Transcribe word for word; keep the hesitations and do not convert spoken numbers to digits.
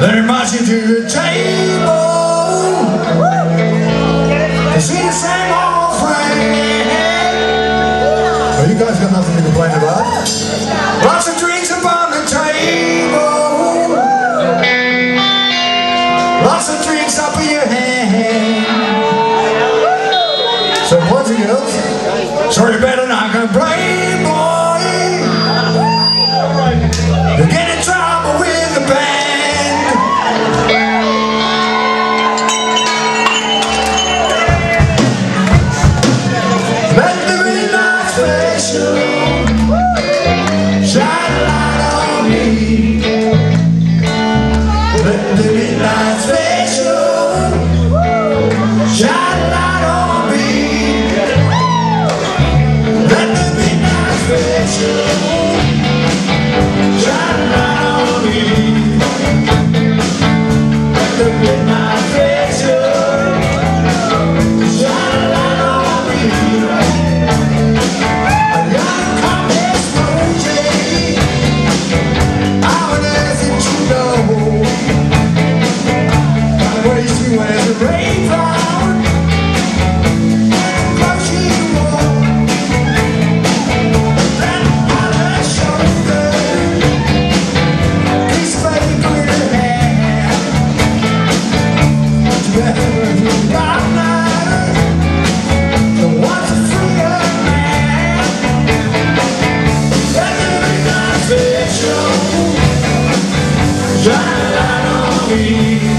Let him march you to the table to see the same old friend. Well, you guys got nothing to complain about. Lots of drinks upon the table, lots of drinks up in your hand. So boys and girls, so you better not complain, boy. You get in trouble with the band. Let the midnight special shine a light on me. Let the midnight special shine a light on me. Let the midnight special shine a light on me. Let the midnight special shine a light on me. I gotta come this Monday. I would ask that you know I waste you as a rain cloud. Close you up, then on her shoulder, piece of baby glitter hair. Together with dark night, the ones that free up man. Let the midnight special shine a light on me.